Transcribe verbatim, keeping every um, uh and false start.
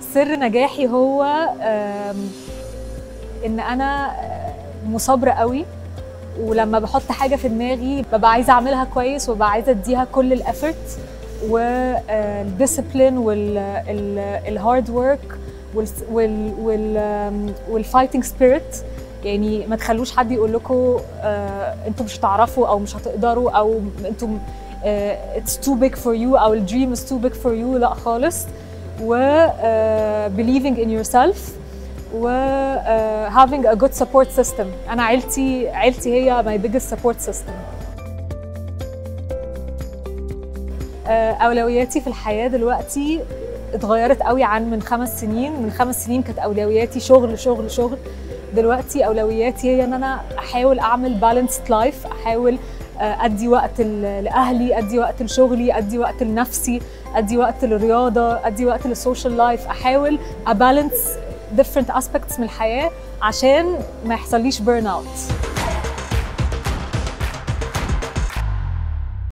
سر نجاحي هو ان انا مثابره قوي، ولما بحط حاجه في دماغي ببقى عايزه اعملها كويس وببقى عايزه اديها كل الافورت، والديسيبلين والهارد ورك والفايتنج سبيريت. يعني ما تخلوش حد يقول لكم انتوا مش هتعرفوا او مش هتقدروا او انتوا it's too big for you او ال dream is too big for you. لا خالص. و uh, believing in yourself و uh, having a good support system. أنا عيلتي عيلتي هي my biggest support system. uh, أولوياتي في الحياة دلوقتي اتغيرت قوي عن من خمس سنين. من خمس سنين كانت أولوياتي شغل شغل شغل. دلوقتي أولوياتي هي إن أنا أحاول أعمل balanced life، أحاول أدي وقت لأهلي، أدي وقت لشغلي، أدي وقت لنفسي، أدي وقت للرياضة، أدي وقت للسوشيال لايف. أحاول أبالانس different aspects من الحياة عشان ما يحصليش burn out.